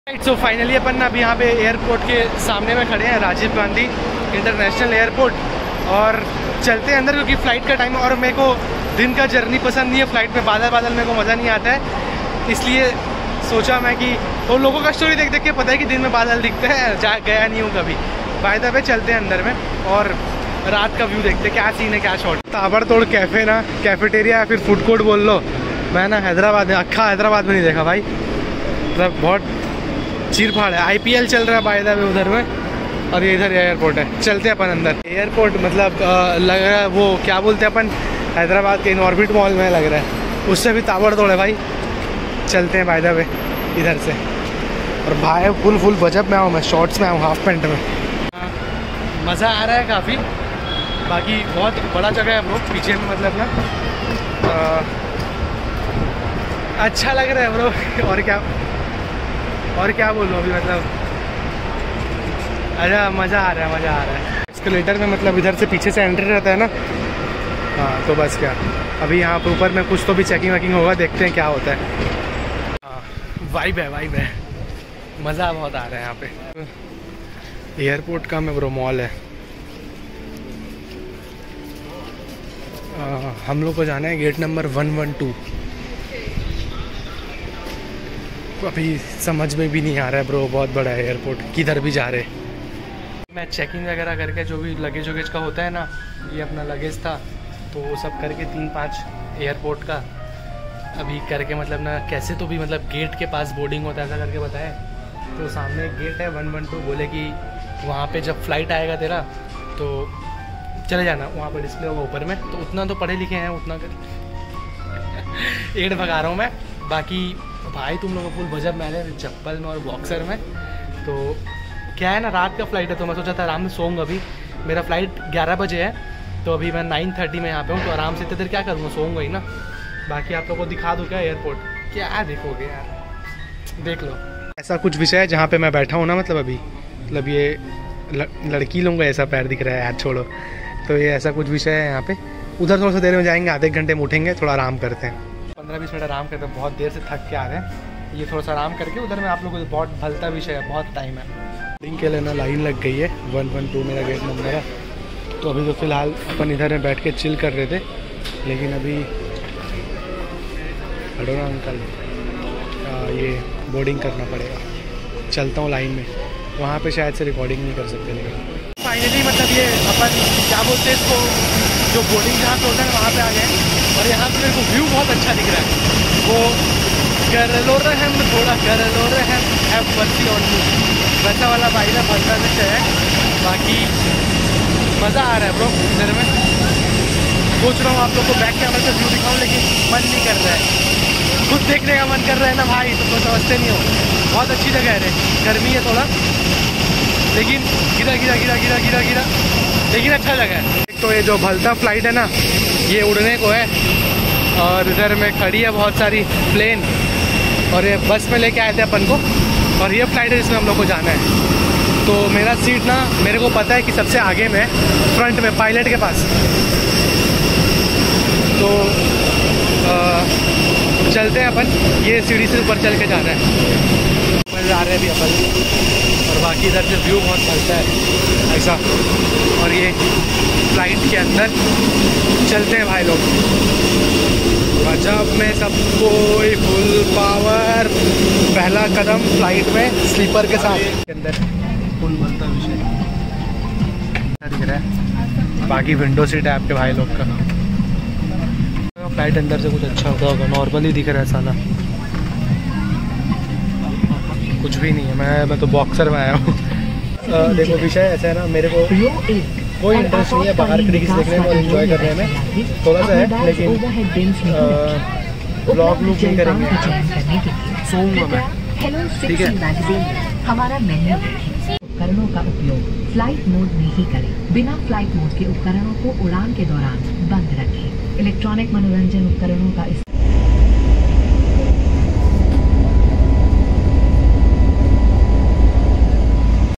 So finally अपन ना अभी यहाँ पे एयरपोर्ट के सामने में खड़े हैं, राजीव गांधी इंटरनेशनल एयरपोर्ट, और चलते हैं अंदर क्योंकि फ़्लाइट का टाइम है। और मेरे को दिन का जर्नी पसंद नहीं है, फ़्लाइट में बादल बादल मेरे को मज़ा नहीं आता है, इसलिए सोचा मैं कि तो लोगों का स्टोरी देख देख के पता है कि दिन में बादल दिखते हैं, गया नहीं हूँ कभी। बाय द वे चलते हैं अंदर में और रात का व्यू देखते हैं, क्या सीन है, क्या शॉट। ताबड़तोड़ कैफ़े ना, कैफेटेरिया या फिर फूड कोर्ट बोल लो, मैं ना हैदराबाद में, अक्खा हैदराबाद में नहीं देखा भाई, मतलब बहुत चीर फाड़ है। IPL चल रहा है बाय द वे उधर में, और ये इधर एयरपोर्ट है। चलते हैं अपन अंदर। एयरपोर्ट मतलब लग रहा है वो क्या बोलते हैं अपन, हैदराबाद के इनऑर्बिट मॉल में लग रहा है, उससे भी ताबड़तोड़ है भाई। चलते हैं बाय द वे इधर से। और भाई फुल बजट में आऊँ, मैं शॉर्ट्स में आऊँ, हाफ पैंट में। मज़ा आ रहा है काफ़ी, बाकी बहुत बड़ा जगह है ब्रो पीछे में, मतलब ना अच्छा लग रहा है ब्रो। और क्या बोलूँ अभी, मतलब अच्छा मज़ा आ रहा है। एस्केलेटर में मतलब इधर से पीछे से एंट्री रहता है ना, हाँ तो बस क्या, अभी यहाँ पर ऊपर में कुछ तो भी चेकिंग वेकिंग होगा, देखते हैं क्या होता है। हाँ वाइब है, मज़ा बहुत आ रहा है यहाँ पे। एयरपोर्ट का में ब्रो मॉल है। हम लोग को जाना है गेट नंबर 112। अभी समझ में भी नहीं आ रहा है ब्रो, बहुत बड़ा है एयरपोर्ट, किधर भी जा रहे। मैं चेकिंग वगैरह करके जो भी लगेज वगेज का होता है ना, ये अपना लगेज था तो वो सब करके 3-5 एयरपोर्ट का अभी करके, मतलब ना कैसे तो भी मतलब गेट के पास बोर्डिंग होता है ऐसा करके बताए। तो सामने एक गेट है 112, बोले कि वहाँ पे जब फ्लाइट आएगा तेरा तो चले जाना, वहाँ पर डिस्प्ले होगा ऊपर में। तो उतना तो पढ़े लिखे हैं, उतना कर एड भगा रहा हूँ मैं। बाकी भाई तुम लोगों को फुल बजट में आ रहे हैं, चप्पल में और बॉक्सर में। तो क्या है ना, रात का फ्लाइट है तो मैं सोचा था आराम से सोऊंगा। अभी मेरा फ़्लाइट 11 बजे है, तो अभी मैं 9:30 में यहाँ पे हूँ, तो आराम से इतनी देर क्या करूँगा, सोऊंगा ही ना। बाकी आप लोगों को दिखा दूँ क्या एयरपोर्ट, क्या देखोगे यार, देख लो। ऐसा कुछ विषय है जहाँ पे मैं बैठा हूँ ना, मतलब अभी मतलब ये लड़की लोगों का ऐसा पैर दिख रहा है यार, छोड़ो। तो ये ऐसा कुछ विषय है यहाँ पे। उधर थोड़ा सा देर में जाएंगे, आधे घंटे में उठेंगे, थोड़ा आराम करते हैं, 15-20 मिनट आराम करते हैं, बहुत देर से थक के आ रहे हैं। ये थोड़ा सा आराम करके उधर में आप लोगों को बहुत भलता विषय है, बहुत टाइम है। बोर्डिंग के लिए ना लाइन लग गई है, 112 मेरा गेट नंबर है। तो अभी तो फ़िलहाल अपन इधर में बैठ के चिल कर रहे थे, लेकिन अभी हटो ना अंकल, ये बोर्डिंग करना पड़ेगा। चलता हूँ लाइन में, वहाँ पे शायद से रिकॉर्डिंग नहीं कर सकते। लेकिन फाइनली मतलब ये अपन क्या बोलते हैं इसको, जो बोर्डिंग जहाँ पे होता है वहाँ पे आ गए। और यहाँ पे मेरे को व्यू बहुत अच्छा दिख रहा है, वो कर लो रहम, थोड़ा कर लो रहम, हैव मर्सी ऑन मी, वैसा वाला भाई ना भरता से है। बाकी मज़ा आ रहा है ब्रो इधर में। सोच रहा हूँ आप लोग को बैक कैमरा से व्यू दिखाऊँ, लेकिन मन नहीं कर रहा है, खुद देखने का मन कर रहा है ना भाई, तो कोई समझते नहीं हो। बहुत अच्छी जगह है रे, गर्मी है थोड़ा, लेकिन गिरा, लेकिन अच्छा जगह है। एक तो ये जो भलता फ्लाइट है ना, ये उड़ने को है, और इधर में खड़ी है बहुत सारी प्लेन, और ये बस में लेके आए थे अपन को, और ये फ्लाइट है जिसमें हम लोग को जाना है। तो मेरा सीट ना, मेरे को पता है कि सबसे आगे में, फ्रंट में पायलट के पास। तो चलते हैं अपन, ये सीढ़ी से ऊपर चल के जाना है, जा रहे हैं अभी अपन। और बाकी इधर से व्यू बहुत चलता है ऐसा। और ये फ्लाइट के अंदर चलते हैं भाई लोग, गजब में सबको फुल पावर, पहला कदम फ्लाइट में स्लीपर के साथ के अंदर फुल बनता विषय दिख रहा है। बाकी विंडो सीट है आपके भाई लोग का। फ्लाइट अंदर से कुछ अच्छा होता होगा, नॉर्मली दिख रहा है साला, कुछ भी नहीं है। मैं तो बॉक्सर में आया हूँ। देखो विषय ऐसा है ना, मेरे को कोई इंटरेस्ट नहीं है बाहर क्रिकेट देखने में और एंजॉय करने में, थोड़ा सा है, लेकिन ब्लॉग लूक नहीं करेंगे, सोऊंगा मैं, ठीक है। हमारा मेन्यू उपकरणों का उपयोग फ्लाइट मोड में ही करें। बिना फ्लाइट मोड के उपकरणों को उड़ान के दौरान बंद रखें। इलेक्ट्रॉनिक मनोरंजन उपकरणों का